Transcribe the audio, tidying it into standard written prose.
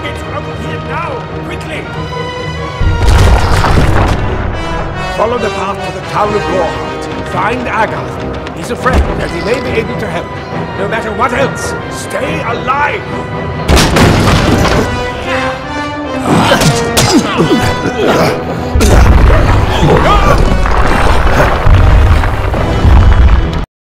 Get out of here now! Quickly! Follow the path to the town of Gorhart. Find Agath. He's a friend, and he may be able to help. No matter what else, stay alive!